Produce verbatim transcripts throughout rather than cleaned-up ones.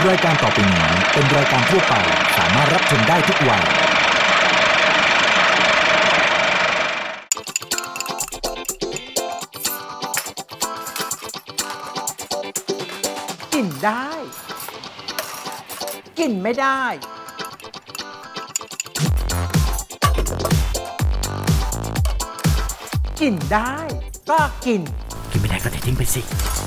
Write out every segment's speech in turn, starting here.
รายการต่อไปนี้เป็นรายการทั่วไปสามารถรับชมได้ทุกวัยกินได้กินไม่ได้กินได้ก็กินกินไม่ได้ก็ทิ้งไปสิ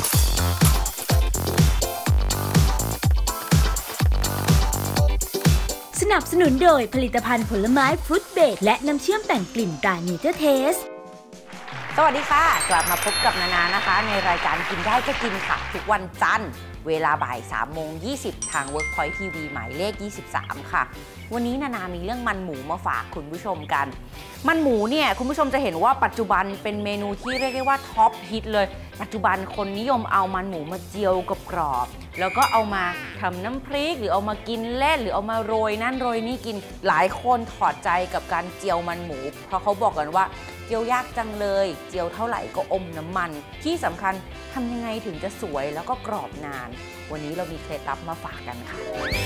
สนับสนุนโดยผลิตภัณฑ์ผลไม้ฟรุตเบรดและน้ำเชื่อมแต่งกลิ่นตราเนเจอร์เทสสวัสดีค่ะกลับมาพบกับนานานะคะในรายการกินได้ก็กินค่ะทุกวันจันทร์เวลาบ่ายสามโมงยี่สิบทาง Workpoint ที วี หมายเลขยี่สิบสามค่ะวันนี้นานามีเรื่องมันหมูมาฝากคุณผู้ชมกันมันหมูเนี่ยคุณผู้ชมจะเห็นว่าปัจจุบันเป็นเมนูที่เรียกได้ว่าท็อปฮิตเลยปัจจุบันคนนิยมเอามันหมูมาเจียวกับกรอบแล้วก็เอามาทำน้ำพริกหรือเอามากินเล่นหรือเอามาโรยนั่นโรยนี่กินหลายคนถอดใจกับการเจียวมันหมูเพราะเขาบอกกันว่าเจียวยากจังเลยเจียวเท่าไหร่ก็อมน้ำมันที่สำคัญทำยังไงถึงจะสวยแล้วก็กรอบนานวันนี้เรามีเคล็ดลับมาฝากกันค่ะ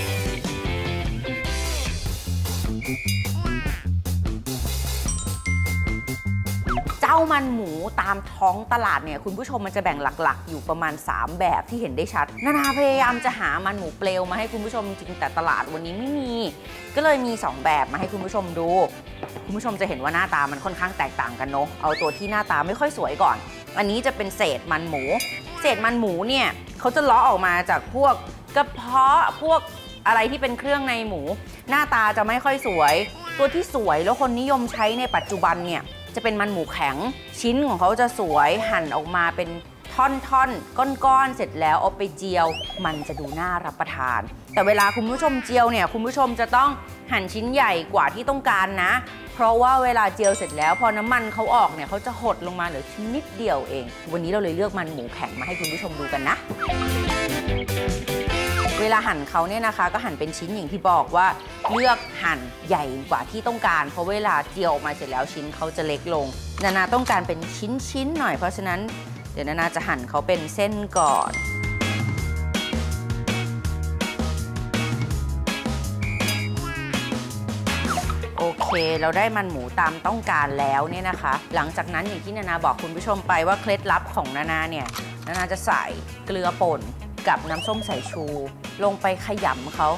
เจ้ามันหมูตามท้องตลาดเนี่ยคุณผู้ชมมันจะแบ่งหลักๆอยู่ประมาณสามแบบที่เห็นได้ชัดนานาพยายามจะหามันหมูเปลวมาให้คุณผู้ชมจริงแต่ตลาดวันนี้ไม่มีก็เลยมีสองแบบมาให้คุณผู้ชมดูคุณผู้ชมจะเห็นว่าหน้าตามันค่อนข้างแตกต่างกันเนาะเอาตัวที่หน้าตาไม่ค่อยสวยก่อนอันนี้จะเป็นเศษมันหมูเศษมันหมูเนี่ยเขาจะเลาะออกมาจากพวกกระเพาะพวกอะไรที่เป็นเครื่องในหมูหน้าตาจะไม่ค่อยสวยตัวที่สวยแล้วคนนิยมใช้ในปัจจุบันเนี่ยจะเป็นมันหมูแข็งชิ้นของเขาจะสวยหั่นออกมาเป็นท่อนๆก้อนๆเสร็จแล้วเอาไปเจียวมันจะดูน่ารับประทานแต่เวลาคุณผู้ชมเจียวเนี่ยคุณผู้ชมจะต้องหั่นชิ้นใหญ่กว่าที่ต้องการนะเพราะว่าเวลาเจียวเสร็จแล้วพอน้ำมันเขาออกเนี่ยเขาจะหดลงมาเหลือชิ้นนิดเดียวเองวันนี้เราเลยเลือกมันหมูแข็งมาให้คุณผู้ชมดูกันนะเวลาหั่นเขาเนี่ยนะคะก็หั่นเป็นชิ้นอย่างที่บอกว่าเลือกหั่นใหญ่กว่าที่ต้องการเพราะเวลาเจียวออกมาเสร็จแล้วชิ้นเขาจะเล็กลงนานาต้องการเป็นชิ้นๆหน่อยเพราะฉะนั้นเดี๋ยวนานาจะหั่นเขาเป็นเส้นก่อนโอเคเราได้มันหมูตามต้องการแล้วเนี่ยนะคะหลังจากนั้นอย่างที่นานาบอกคุณผู้ชมไปว่าเคล็ดลับของนานาเนี่ยนานาจะใส่เกลือป่นกับน้ำส้มสายชูลงไปขยำเขา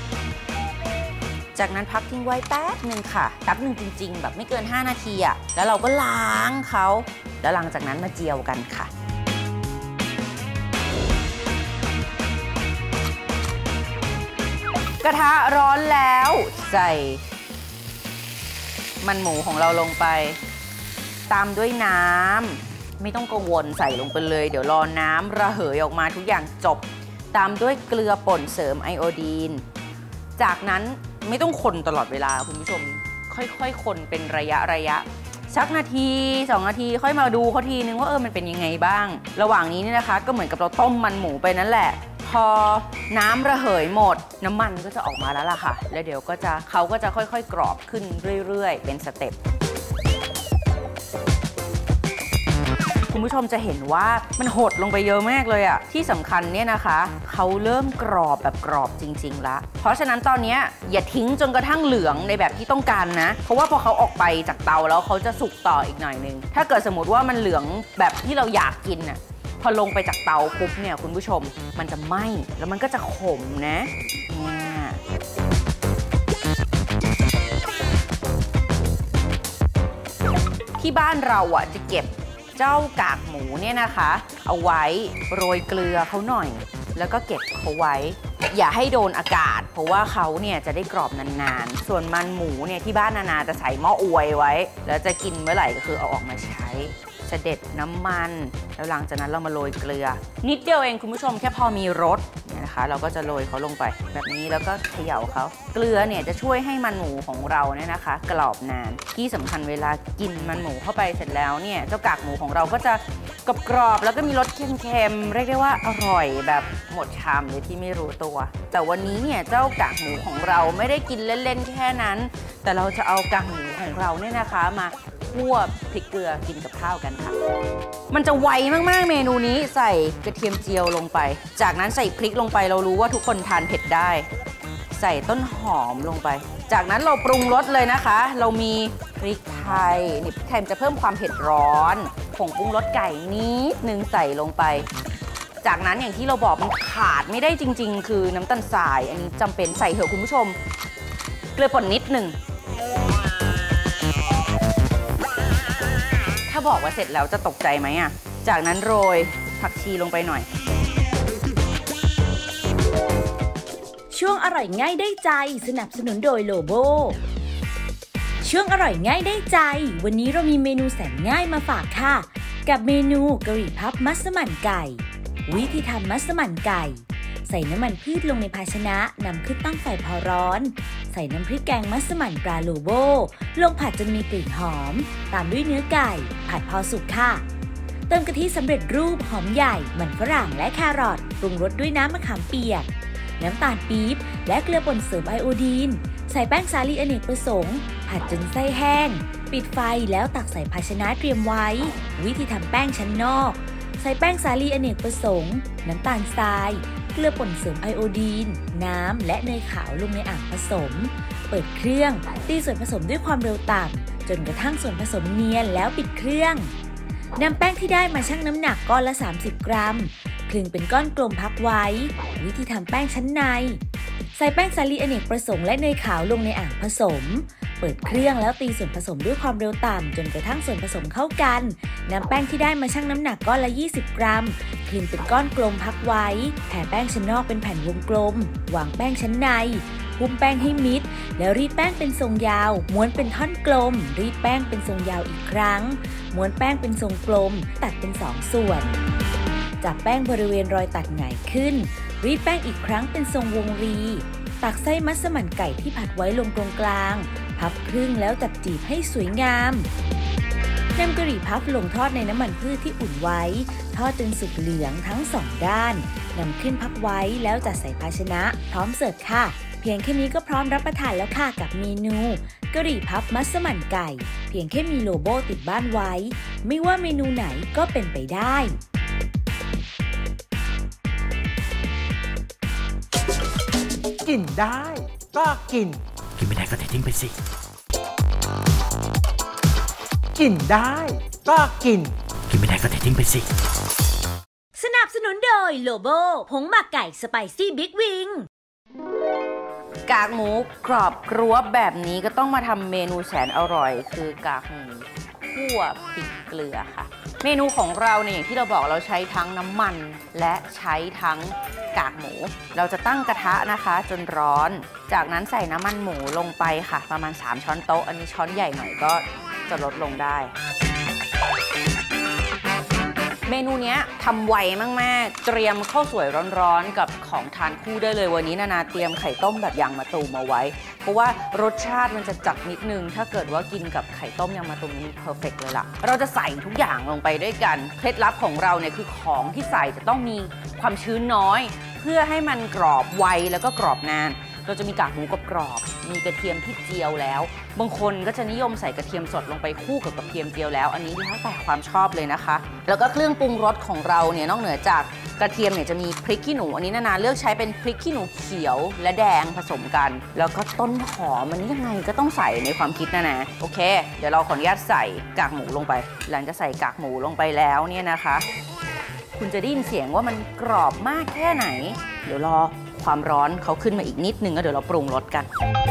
จากนั้นพักทิ้งไว้แป๊บหนึ่งค่ะแป๊บหนึ่งจริงๆแบบไม่เกินห้านาทีอ่ะแล้วเราก็ล้างเขาแล้วหลังจากนั้นมาเจียวกันค่ะกระทะร้อนแล้วใส่มันหมูของเราลงไปตามด้วยน้ำไม่ต้องกังวลใส่ลงไปเลยเดี๋ยวรอน้ำระเหยออกมาทุกอย่างจบตามด้วยเกลือป่นเสริมไอโอดีนจากนั้นไม่ต้องคนตลอดเวลาคุณผู้ชมค่อยๆคนเป็นระยะระยะสักนาทีสองนาทีค่อยมาดูเขาทีนึงว่าเออมันเป็นยังไงบ้างระหว่างนี้เนี่ยนะคะก็เหมือนกับเราต้มมันหมูไปนั่นแหละพอน้ำระเหยหมดน้ำมันก็จะออกมาแล้วล่ะค่ะแล้วเดี๋ยวก็จะเขาก็จะค่อยๆกรอบขึ้นเรื่อยๆเป็นสเต็ปคุณผู้ชมจะเห็นว่ามันหดลงไปเยอะมากเลยอะที่สำคัญเนี่ยนะคะเขาเริ่มกรอบแบบกรอบจริงๆละเพราะฉะนั้นตอนนี้อย่าทิ้งจนกระทั่งเหลืองในแบบที่ต้องการนะเพราะว่าพอเขาออกไปจากเตาแล้วเขาจะสุกต่ออีกหน่อยนึงถ้าเกิดสมมติว่ามันเหลืองแบบที่เราอยากกินอะพอลงไปจากเตาปุ๊บเนี่ยคุณผู้ชมมันจะไหม้แล้วมันก็จะขมนะเนี่ยที่บ้านเราอะจะเก็บเจ้ากากหมูเนี่ยนะคะเอาไว้โรยเกลือเขาหน่อยแล้วก็เก็บเขาไว้อย่าให้โดนอากาศเพราะว่าเขาเนี่ยจะได้กรอบนานๆส่วนมันหมูเนี่ยที่บ้านนานาจะใส่หม้ออวยไว้แล้วจะกินเมื่อไหร่ก็คือเอาออกมาใช้เสด็จน้ำมันแล้วหลังจากนั้นเรามาโรยเกลือนิดเดียวเองคุณผู้ชมแค่พอมีรสเนี่ยนะคะเราก็จะโรยเขาลงไปแบบนี้แล้วก็เขย่าเขาเกลือเนี่ยจะช่วยให้มันหมูของเราเนี่ยนะคะกรอบนานที่สำคัญเวลากินมันหมูเข้าไปเสร็จแล้วเนี่ยเจ้ากากหมูของเราก็จะกรอบๆแล้วก็มีรสเค็มๆเรียกได้ว่าอร่อยแบบหมดชามเลยที่ไม่รู้ตัวแต่วันนี้เนี่ยเจ้ากากหมูของเราไม่ได้กินเล่นๆแค่นั้นแต่เราจะเอากากหมูของเราเนี่ยนะคะมาคั่วพริกเกลือกินกับข้าวกันค่ะมันจะไวมากๆเมนูนี้ใส่กระเทียมเจียวลงไปจากนั้นใส่พริกลงไปเรารู้ว่าทุกคนทานเผ็ดได้ใส่ต้นหอมลงไปจากนั้นเราปรุงรสเลยนะคะเรามีพริกไทยนี่พริกไทยจะเพิ่มความเผ็ดร้อนผงปรุงรสไก่นิดนึงใส่ลงไปจากนั้นอย่างที่เราบอกมันขาดไม่ได้จริงๆคือน้ำตาลทรายอันนี้จำเป็นใส่เถอะคุณผู้ชมเกลือป่นนิดหนึ่งถ้าบอกว่าเสร็จแล้วจะตกใจไหมอ่ะจากนั้นโรยผักชีลงไปหน่อยช่วงอร่อยง่ายได้ใจสนับสนุนโดยโลโบช่วงอร่อยง่ายได้ใจวันนี้เรามีเมนูแสนง่ายมาฝากค่ะกับเมนูกะหรี่พับมัสมั่นไก่วิธีทำมัสมั่นไก่ใส่น้ำมันพืชลงในภาชนะนำขึ้นตั้งไฟพอร้อนใส่น้ำพริกแกงมัสมั่นปลาโลโบลงผัดจนมีกลิ่นหอมตามด้วยเนื้อไก่ผัดพอสุกค่ะเติมกะทิสำเร็จรูปหอมใหญ่มันฝรั่งและแครอทปรุงรสด้วยน้ำมะขามเปียกน้ำตาลปี๊บและเกลือป่นเสริมไอโอดีนใส่แป้งสาลีอเนกประสงค์ผัดจนไส้แห้งปิดไฟแล้วตักใส่ภาชนะเตรียมไว้วิธีทำแป้งชั้นนอกใส่แป้งสาลีอเนกประสงค์น้ำตาลทรายเกลือป่นเสริมไอโอดีนน้ำและเนยขาวลงในอ่างผสมเปิดเครื่องตีส่วนผสมด้วยความเร็วต่ำจนกระทั่งส่วนผสมเนียนแล้วปิดเครื่องนำแป้งที่ได้มาชั่งน้ำหนักก้อนละสามสิบกรัมคลึงเป็นก้อนกลมพักไว้วิธีทำแป้งชั้นในใส่แป้งสาลีอเนกประสงค์และเนยขาวลงในอ่างผสมเปิดเครื่องแล้วตีส่วนผสมด้วยความเร็วต่ำจนกระทั่งส่วนผสมเข้ากันนำแป้งที่ได้มาชั่งน้ำหนักก้อนละยี่สิบกรัมคลึงเป็นก้อนกลมพักไว้แผ่แป้งชั้นนอกเป็นแผ่นวงกลมวางแป้งชั้นในหุ้มแป้งให้มิดแล้วรีดแป้งเป็นทรงยาวม้วนเป็นท่อนกลมรีดแป้งเป็นทรงยาวอีกครั้งม้วนแป้งเป็นทรงกลมตัดเป็นสองส่วนจับแป้งบริเวณรอยตัดหงายขึ้นรีดแป้งอีกครั้งเป็นทรงวงรีตักไส้มัสมั่นไก่ที่ผัดไว้ลงตรงกลางพับครึ่งแล้วจับจีบให้สวยงามนำกะหรี่พับลงทอดในน้ำมันพืชที่อุ่นไว้ทอดจนสุกเหลืองทั้งสองด้านนำขึ้นพักไว้แล้วจัดใส่ภาชนะพร้อมเสิร์ฟค่ะเพียงแค่นี้ก็พร้อมรับประทานแล้วค่ะกับเมนูกะหรี่พับมัสมั่นไก่เพียงแค่มีโลโบติดบ้านไว้ไม่ว่าเมนูไหนก็เป็นไปได้กินได้ก็กินกินไม่ได้ก็เททิ้งไปสิกินได้ก็กินกินไม่ได้ก็เททิ้งไปสิสนับสนุนโดยโลโบผงหมักไก่สไปซี่บิ๊กวิงกากหมูกรอบกรวบแบบนี้ก็ต้องมาทำเมนูแสนอร่อยคือกากหมูคั่วพริกเกลือค่ะเมนูของเราเนี่ยอย่างที่เราบอกเราใช้ทั้งน้ำมันและใช้ทั้งกากหมูเราจะตั้งกระทะนะคะจนร้อนจากนั้นใส่น้ำมันหมูลงไปค่ะประมาณสามช้อนโต๊ะอันนี้ช้อนใหญ่หน่อยก็จะลดลงได้เมนูนี้ทำไวมากๆเตรียมข้าวสวยร้อนๆกับของทานคู่ได้เลยวันนี้นานาเตรียมไข่ต้มแบบยางมะตูมเอาไว้เพราะว่ารสชาติมันจะจัดนิดนึงถ้าเกิดว่ากินกับไข่ต้มยางมะตูมนี่เพอร์เฟกต์เลยล่ะเราจะใส่ทุกอย่างลงไปด้วยกันเคล็ดลับของเราเนี่ยคือของที่ใส่จะต้องมีความชื้นน้อยเพื่อให้มันกรอบไวแล้วก็กรอบนานเราจะมีกากหมูกรอบๆมีกระเทียมที่เจียวแล้วบางคนก็จะนิยมใส่กระเทียมสดลงไปคู่กับกระเทียมเจียวแล้วอันนี้แล้วแต่ความชอบเลยนะคะแล้วก็เครื่องปรุงรสของเราเนี่ยนอกเหนือจากกระเทียมเนี่ยจะมีพริกขี้หนูอันนี้นานาเลือกใช้เป็นพริกขี้หนูเขียวและแดงผสมกันแล้วก็ต้นหอมอันนี้ยังไงก็ต้องใส่ในความคิดนะนะโอเคเดี๋ยวเราขออนุญาตใส่กากหมูลงไปหลังจากใส่กากหมูลงไปแล้วเนี่ยนะคะคุณจะได้ยินเสียงว่ามันกรอบมากแค่ไหนเดี๋ยวรอความร้อนเขาขึ้นมาอีกนิดนึงแล้วเดี๋ยวเราปรุงรสกัน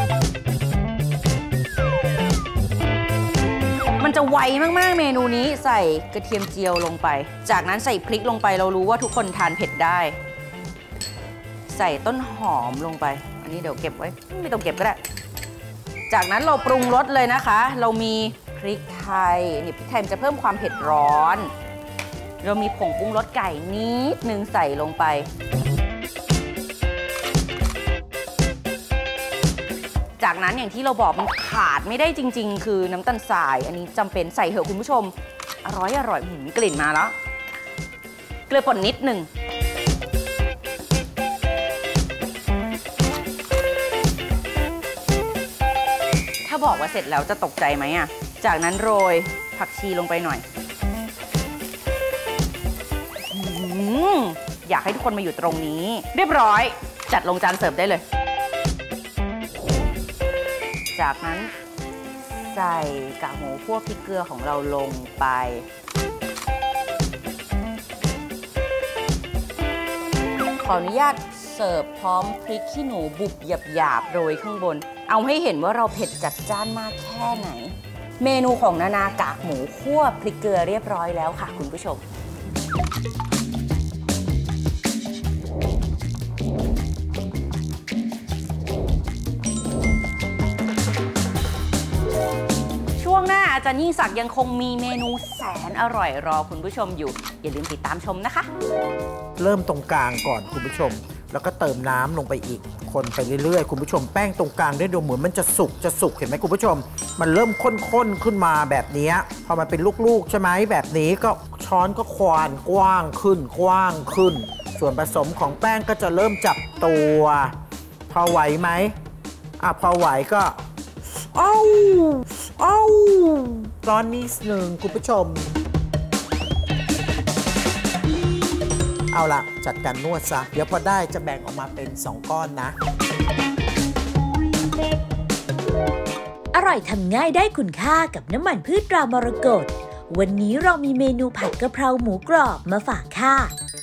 มันจะไวมากๆเมนูนี้ใส่กระเทียมเจียวลงไปจากนั้นใส่พริกลงไปเรารู้ว่าทุกคนทานเผ็ดได้ใส่ต้นหอมลงไปอันนี้เดี๋ยวเก็บไว้ไม่ต้องเก็บก็ได้จากนั้นเราปรุงรสเลยนะคะเรามีพริกไทยนี่พริกไทยมันจะเพิ่มความเผ็ดร้อนเรามีผงปรุงรสไก่นิดนึงใส่ลงไปจากนั้นอย่างที่เราบอกมันขาดไม่ได้จริงๆคือน้ำตาลทรายอันนี้จำเป็นใส่เถอะคุณผู้ชมอร่อยอร่อยหืมกลิ่นมาแล้วเกลือป่นนิดหนึ่งถ้าบอกว่าเสร็จแล้วจะตกใจไหมอ่ะจากนั้นโรยผักชีลงไปหน่อยอยากให้ทุกคนมาอยู่ตรงนี้เรียบร้อยจัดลงจานเสิร์ฟได้เลยจากนั้นใส่กากหมูคั่วพริกเกลือของเราลงไปขออนุญาตเสิร์ฟพร้อมพริกขี้หนูบุบหยาบๆโรยข้างบนเอาให้เห็นว่าเราเผ็ดจัดจ้านมากแค่ไหนเมนูของนานากากหมูคั่วพริกเกลือเรียบร้อยแล้วค่ะคุณผู้ชมช่วงหน้าอาจารย์ยิ่งศักดิ์ยังคงมีเมนูแสนอร่อยรอคุณผู้ชมอยู่อย่าลืมติดตามชมนะคะเริ่มตรงกลางก่อนคุณผู้ชมแล้วก็เติมน้ำลงไปอีกคนไปเรื่อยๆคุณผู้ชมแป้งตรงกลางได้ดูเหมือนมันจะสุกจะสุกเห็นไหมคุณผู้ชมมันเริ่มข้นๆขึ้นมาแบบนี้พอมันเป็นลูกๆใช่ไหมแบบนี้ก็ช้อนก็ควานกว้างขึ้นกว้างขึ้นส่วนผสมของแป้งก็จะเริ่มจับตัวพอไหวไหมอ่ะพอไหวก็เอ้าเอ้าร้อนนิดนึงคุณผู้ชมเอาล่ะจัดการนวดซะเดี๋ยวพอได้จะแบ่งออกมาเป็นสองก้อนนะอร่อยทำง่ายได้คุณค่ากับน้ำมันพืชตรามรกตวันนี้เรามีเมนูผัดกะเพราหมูกรอบมาฝากค่ะ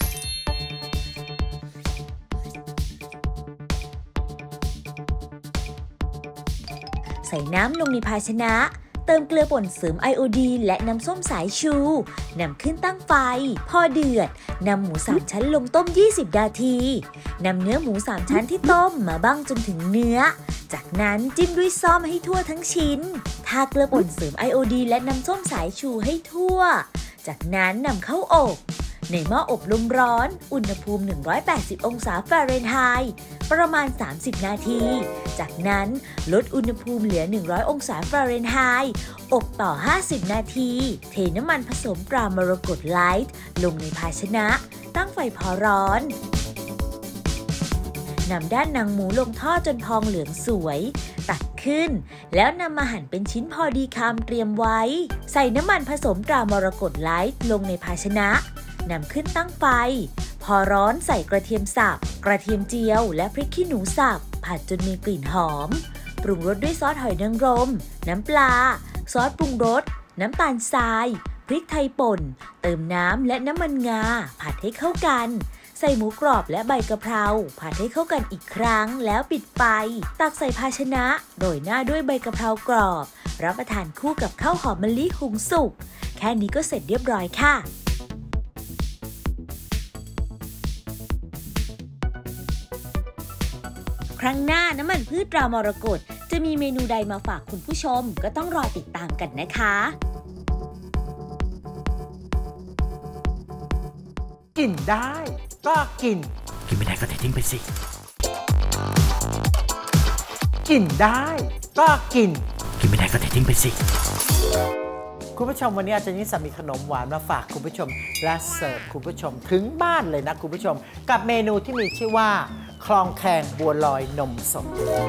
ใส่น้ำลงในภาชนะเติมเกลือป่นเสริมไอโอดีนและน้ำส้มสายชูนำขึ้นตั้งไฟพอเดือดนำหมูสามชั้นลงต้มยี่สิบนาทีนำเนื้อหมูสามชั้นที่ต้มมาบ้างจนถึงเนื้อจากนั้นจิ้มด้วยซ่อมให้ทั่วทั้งชิ้นทาเกลือป่นเสริมไอโอดีนและน้ำส้มสายชูให้ทั่วจากนั้นนำเข้าอบในหม้ออบลมร้อนอุณหภูมิหนึ่งร้อยแปดสิบองศาฟาเรนไฮต์ประมาณสามสิบนาทีจากนั้นลดอุณหภูมิเหลือหนึ่งร้อยองศาฟาเรนไฮต์อบต่อห้าสิบนาทีเทน้ำมันผสมตรามรกตไลท์ลงในภาชนะตั้งไฟพอร้อนนำด้านหนังหมูลงทอดจนพองเหลืองสวยตักขึ้นแล้วนำมาหั่นเป็นชิ้นพอดีคำเตรียมไว้ใส่น้ำมันผสมตรามรกตไลท์ลงในภาชนะนำขึ้นตั้งไฟพอร้อนใส่กระเทียมสับกระเทียมเจียวและพริกขี้หนูสับผัดจนมีกลิ่นหอมปรุงรสด้วยซอสหอยนางรมน้ำปลาซอสปรุงรสน้ำตาลทรายพริกไทยป่นเติมน้ำและน้ำมันงาผัดให้เข้ากันใส่หมูกรอบและใบกะเพราผัดให้เข้ากันอีกครั้งแล้วปิดไฟตักใส่ภาชนะโรยหน้าด้วยใบกะเพรากรอบรับประทานคู่กับข้าวหอมมะลิหุงสุกแค่นี้ก็เสร็จเรียบร้อยค่ะครั้งหน้าน้ำมันพืชตรามรกตจะมีเมนูใดมาฝากคุณผู้ชมก็ต้องรอติดตามกันนะคะกินได้ก็กินกินไม่ได้ก็เททิ้งไปสิกินได้ก็กินกินไม่ได้ก็เททิ้งไปสิคุณผู้ชมวันนี้อาจารย์ยิ่งศักดิ์มีขนมหวานมาฝากคุณผู้ชมและเสิร์ฟคุณผู้ชมถึงบ้านเลยนะคุณผู้ชมกับเมนูที่มีชื่อว่าคลองแคงบัวลอยนมสด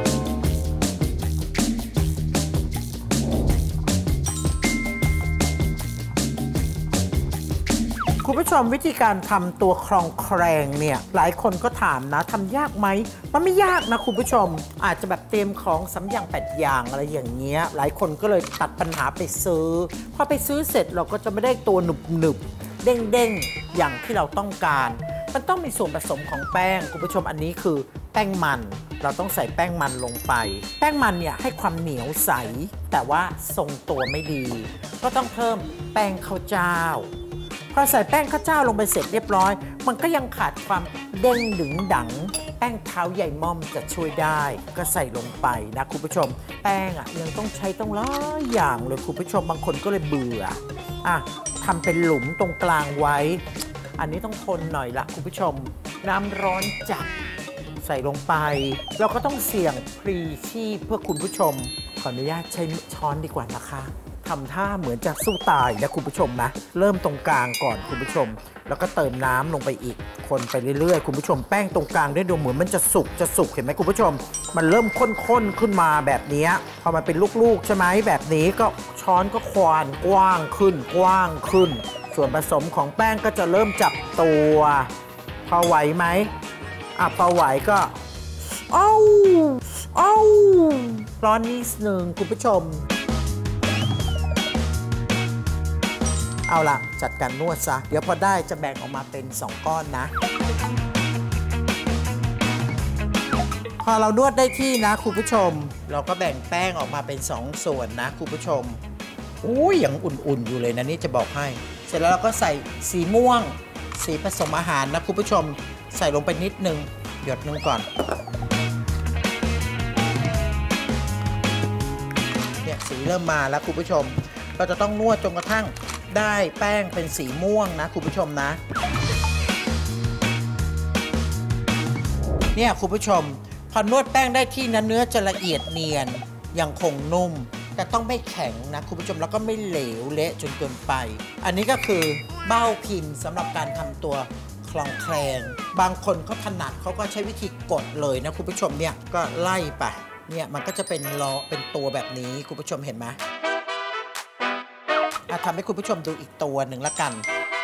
คุณผู้ชมวิธีการทำตัวคลองแครงเนี่ยหลายคนก็ถามนะทำยากไหมมันไม่ยากนะคุณผู้ชมอาจจะแบบเตรียมของสำอย่างแปดอย่างอะไรอย่างเงี้ยหลายคนก็เลยตัดปัญหาไปซื้อพอไปซื้อเสร็จเราก็จะไม่ได้ตัวหนึบหนึบเด้งเด้งอย่างที่เราต้องการมันต้องมีส่วนผสมของแป้งคุณผู้ชมอันนี้คือแป้งมันเราต้องใส่แป้งมันลงไปแป้งมันเนี่ยให้ความเหนียวใสแต่ว่าทรงตัวไม่ดีก็ต้องเพิ่มแป้งข้าวเจ้าพอใส่แป้งข้าวเจ้าลงไปเสร็จเรียบร้อยมันก็ยังขาดความเด้งดึงดังแป้งเท้าใหญ่ม่อมจะช่วยได้ก็ใส่ลงไปนะคุณผู้ชมแป้งอ่ะยังต้องใช้ต้องหลายอย่างเลยคุณผู้ชมบางคนก็เลยเบื่ออ่ะทำเป็นหลุมตรงกลางไว้อันนี้ต้องทนหน่อยละคุณผู้ชมน้ำร้อนจัดใส่ลงไปเราก็ต้องเสี่ยงพลีชีพเพื่อคุณผู้ชมขออนุญาตใช้ช้อนดีกว่านะคะทำท่าเหมือนจะสู้ตายนะคุณผู้ชมนะเริ่มตรงกลางก่อนคุณผู้ชมแล้วก็เติมน้ำลงไปอีกคนไปเรื่อยๆคุณผู้ชมแป้งตรงกลางได้ดูเหมือนมันจะสุกจะสุกเห็นไหมคุณผู้ชมมันเริ่มข้นๆขึ้นมาแบบนี้พอมันเป็นลูกๆใช่ไหมแบบนี้ก็ช้อนก็ควานกว้างขึ้นกว้างขึ้นส่วนผสมของแป้งก็จะเริ่มจับตัวพอไหวไหมอ่ะพอไหวก็เอ้าเอ้าร้อนนิดนึงคุณผู้ชมเอาล่ะจัดการนวดซะเดี๋ยวพอได้จะแบ่งออกมาเป็นสองก้อนนะพอเรานวดได้ที่นะคุณผู้ชมเราก็แบ่งแป้งออกมาเป็นสองส่วนนะคุณผู้ชมโอ้ยยังอุ่นๆอยู่เลยนะนี่จะบอกให้เสร็จแล้วเราก็ใส่สีม่วงสีผสมอาหารนะคุณผู้ชมใส่ลงไปนิดนึงหยดนึงก่อนเนี่ยสีเริ่มมาแล้วคุณผู้ชมเราจะต้องนวดจนกระทั่งได้แป้งเป็นสีม่วงนะคุณผู้ชมนะเนี่ยคุณผู้ชมพอนวดแป้งได้ที่นะเนื้อจะละเอียดเนียนยังคงนุ่มแต่ต้องไม่แข็งนะคุณผู้ชมแล้วก็ไม่เหลวเละจนเกินไปอันนี้ก็คือเบ้าพิมพ์สำหรับการทำตัวคลองแคลงบางคนเขาถนัดเขาก็ใช้วิธีกดเลยนะคุณผู้ชมเนี่ยก็ไล่ไปเนี่ยมันก็จะเป็นล้อเป็นตัวแบบนี้คุณผู้ชมเห็นไหมทำให้คุณผู้ชมดูอีกตัวหนึ่งละกัน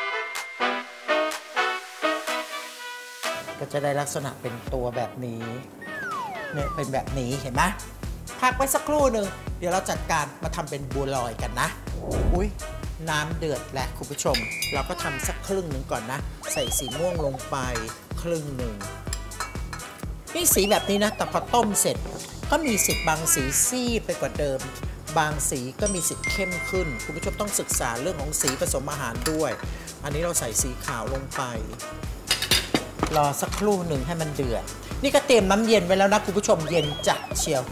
ก็จะได้ลักษณะเป็นตัวแบบนี้เนี่ยเป็นแบบนี้เห็นไหมพักไว้สักครู่หนึ่งเดี๋ยวเราจัดการมาทำเป็นบัวลอยกันนะอุ้ยน้ำเดือดและคุณผู้ชมเราก็ทำสักครึ่งหนึ่งก่อนนะใส่สีม่วงลงไปครึ่งหนึ่งนี่สีแบบนี้นะแต่พอต้มเสร็จก็มีสิทธิ์บางสีซีดไปกว่าเดิมบางสีก็มีสิทธิ์เข้มขึ้นคุณผู้ชมต้องศึกษาเรื่องของสีผสมอาหารด้วยอันนี้เราใส่สีขาวลงไปรอสักครู่หนึ่งให้มันเดือดนี่ก็เตรียมน้ำเย็นไว้แล้วนะคุณผู้ชมเย็นจัดเชียว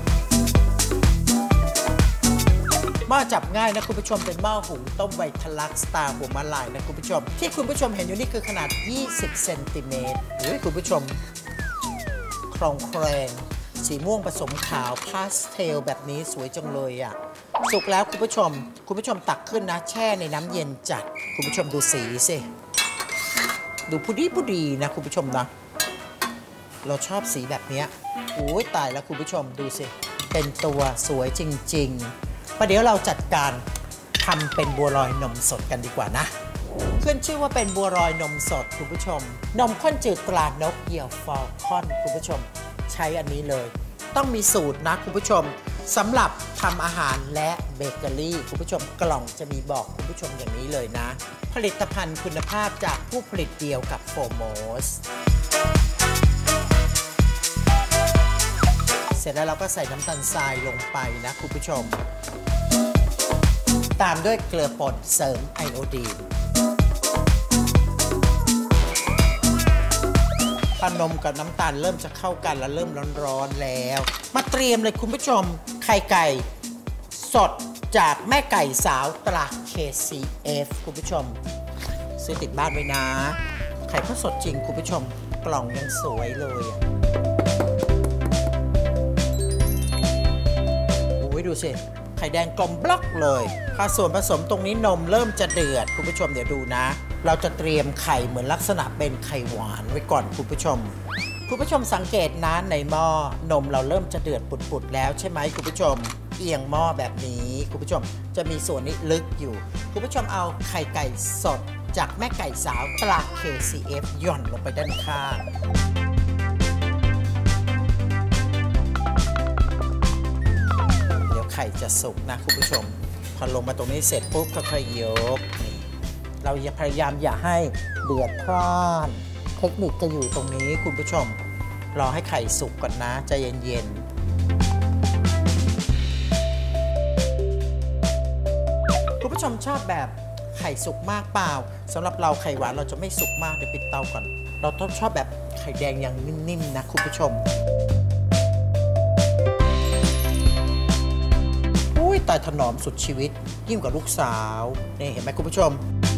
หม้อจับง่ายนะคุณผู้ชมเป็นหม้อหุงต้มไวทลักสตาร์หัวมะลายนะคุณผู้ชมที่คุณผู้ชมเห็นอยู่นี่คือขนาดยี่สิบเซนติเมตรหรือคุณผู้ชมคลองแคลงสีม่วงผสมขาวพาสเทลแบบนี้สวยจังเลยอ่ะสุกแล้วคุณผู้ชมคุณผู้ชมตักขึ้นนะแช่ในน้ำเย็นจัดคุณผู้ชมดูสีสิดูผู้ดีผู้ดีนะคุณผู้ชมนะเราชอบสีแบบนี้โอ้ยตายแล้วคุณผู้ชมดูสิเป็นตัวสวยจริงๆประเดี๋ยวเราจัดการทำเป็นบัวลอยนมสดกันดีกว่านะขึ้นชื่อว่าเป็นบัวลอยนมสดคุณผู้ชมนมข้นจืดตรานกเหยี่ยวฟอลคอนคุณผู้ชมใช้อันนี้เลยต้องมีสูตรนะคุณผู้ชมสำหรับทำอาหารและเบเกอรี่คุณผู้ชมกล่องจะมีบอกคุณผู้ชมอย่างนี้เลยนะผลิตภัณฑ์คุณภาพจากผู้ผลิตเดียวกับโฟโมสเสร็จแล้วเราก็ใส่น้ำตาลทรายลงไปนะคุณผู้ชมตามด้วยเกลือป่นเสริมไอโอดีนพอนมกับน้ำตาลเริ่มจะเข้ากันแล้วเริ่มร้อนๆแล้วมาเตรียมเลยคุณผู้ชมไข่ไก่สดจากแม่ไก่สาวตรา เค ซี เอฟ คุณผู้ชมซื้อติดบ้านไว้นะไข่เขาสดจริงคุณผู้ชมกล่องยังสวยเลยโอ้ยดูสิไข่แดงกลมบล็อกเลยพอส่วนผสมตรงนี้นมเริ่มจะเดือดคุณผู้ชมเดี๋ยวดูนะเราจะเตรียมไข่เหมือนลักษณะเป็นไข่หวานไว้ก่อนคุณผู้ชมคุณผู้ชมสังเกตนะในหม้อนมเราเริ่มจะเดือดปุดๆแล้วใช่ไหมคุณผู้ชมเอียงหม้อแบบนี้คุณผู้ชมจะมีส่วนนี้ลึกอยู่คุณผู้ชมเอาไข่ไก่สดจากแม่ไก่สาวตรา เค ซี เอฟ หย่อนลงไปด้านข้างเดี๋ยวไข่จะสุกนะคุณผู้ชมพอลงมาตรงนี้เสร็จปุ๊บก็ค่อยยกเราอย่าพยายามอย่าให้เดือดพร่านเทคนิคจะอยู่ตรงนี้คุณผู้ชมรอให้ไข่สุกก่อนนะใจเย็นๆคุณผู้ชมชอบแบบไข่สุกมากเปล่าสำหรับเราไข่หวานเราจะไม่สุกมากเดี๋ยวปิดเตาก่อนเราต้องชอบแบบไข่แดงอย่างนิ่มๆนะคุณผู้ชมอุ้ยตายถนอมสุดชีวิตยิ่งกว่าลูกสาวนี่เห็นไหมคุณผู้ชม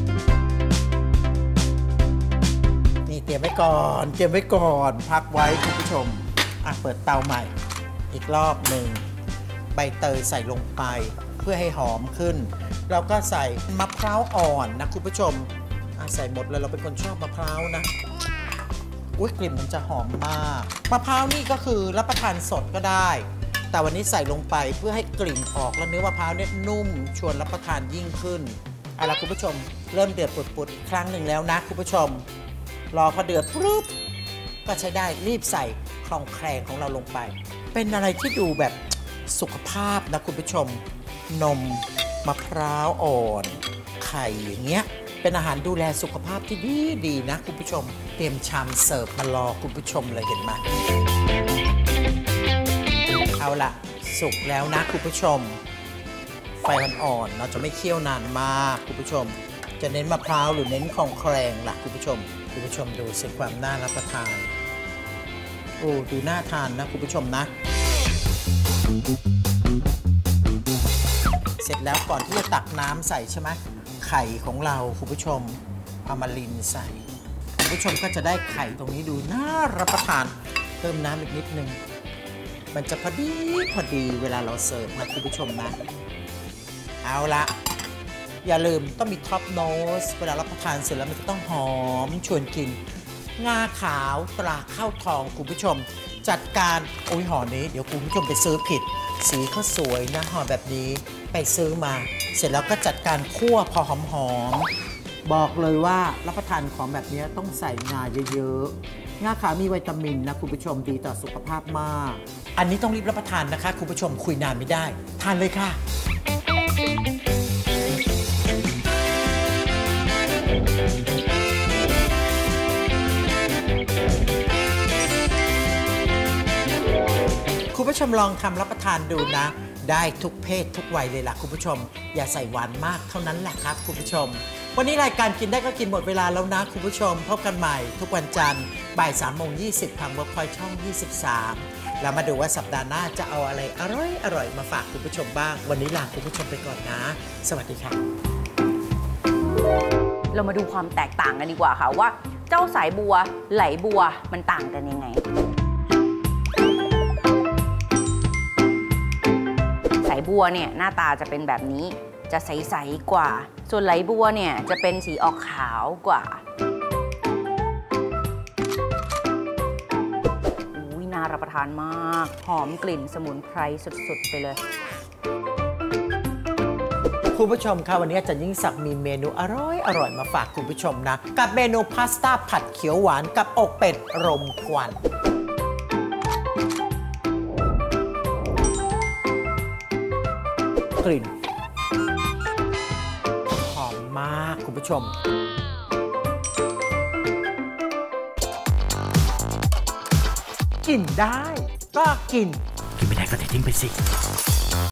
นี่เตรียมไว้ก่อนเตรียมไว้ก่อนพักไว้คุณผู้ชมอ่ะเปิดเตาใหม่อีกรอบหนึ่งใบเตยใส่ลงไปเพื่อให้หอมขึ้นเราก็ใส่มะพร้าวอ่อนนะคุณผู้ชมใส่หมดเลยเราเป็นคนชอบมะพร้าวนะอุ้ยกลิ่นมันจะหอมมากมะพร้าวนี่ก็คือรับประทานสดก็ได้แต่วันนี้ใส่ลงไปเพื่อให้กลิ่นออกและเนื้อมะพร้าวเนี่ยนุ่มชวนรับประทานยิ่งขึ้นเอาล่ะคุณผู้ชมเริ่มเดือดปุดๆอีกครั้งหนึ่งแล้วนะคุณผู้ชมรอพอเดือดปุ๊บก็ใช้ได้รีบใส่คลองแครงของเราลงไปเป็นอะไรที่ดูแบบสุขภาพนะคุณผู้ชมนมมะพร้าวอ่อนไข่อย่างเงี้ยเป็นอาหารดูแลสุขภาพที่ดีดีนะคุณผู้ชมเตรียมชามเสิร์ฟมารอคุณผู้ชมเลยเห็นไหมเอาล่ะสุกแล้วนะคุณผู้ชมไฟอ่อนๆเราจะไม่เคี่ยวนานมากคุณผู้ชมจะเน้นมะพร้าวหรือเน้นคลองแครงล่ะคุณผู้ชมคุณผู้ชมดูสิความน่ารับประทานโอ้ดูน่าทานนะคุณผู้ชมนะเสร็จแล้วก่อนที่จะตักน้ำใส่ใช่ไหมไข่ของเราคุณผู้ชมเอามาลินใส่คุณผู้ชมก็จะได้ไข่ตรงนี้ดูน่ารับประทานเติมน้ำอีกนิดนึงมันจะพอดีพอดีเวลาเราเสิร์ฟนะคุณผู้ชมนะเอาละอย่าลืมต้องมีท็อปโนสเวลารับประทานเสร็จแล้วมันจะต้องหอมชวนกินงาขาวตราข้าวทองคุณผู้ชมจัดการโอ้ยห่อนี้เดี๋ยวคุณผู้ชมไปซื้อผิดสีเขาสวยนะห่อแบบนี้ไปซื้อมาเสร็จแล้วก็จัดการคั่วพอหอมๆบอกเลยว่ารับประทานของแบบนี้ต้องใส่งาเยอะๆงาขาวมีวิตามินนะคุณผู้ชมดีต่อสุขภาพมากอันนี้ต้องรีบรับประทานนะคะคุณผู้ชมคุยนานไม่ได้ทานเลยค่ะคุณผู้ชมลองทำรับประทานดูนะได้ทุกเพศทุกวัยเลยล่ะคุณผู้ชมอย่าใส่หวานมากเท่านั้นแหละครับคุณผู้ชมวันนี้รายการกินได้ก็กินหมดเวลาแล้วนะคุณผู้ชมพบกันใหม่ทุกวันจันทร์บ่ายสามโมงยี่สิบทางเว็บไซต์ช่องยี่สิบสามแล้วมาดูว่าสัปดาห์หน้าจะเอาอะไรอร่อยอร่อยมาฝากคุณผู้ชมบ้างวันนี้ลาคุณผู้ชมไปก่อนนะสวัสดีค่ะเรามาดูความแตกต่างกันดีกว่าค่ะว่าเจ้าสายบัวไหลบัวมันต่างกันยังไงสายบัวเนี่ยหน้าตาจะเป็นแบบนี้จะใสๆกว่าส่วนไหลบัวเนี่ยจะเป็นสีออกขาวกว่าอุ้ยน่ารับประทานมากหอมกลิ่นสมุนไพรสุดๆไปเลยคุณผู้ชมค่ะวันนี้อาจารย์ยิ่งศักดิ์มีเมนูอร่อยอร่อยมาฝากคุณผู้ชมนะกับเมนูพาสต้าผัดเขียวหวานกับอกเป็ดรมควันกลิ่นหอมมากคุณผู้ชมกินได้ก็กินกินไม่ได้ก็ทิ้งไปสิ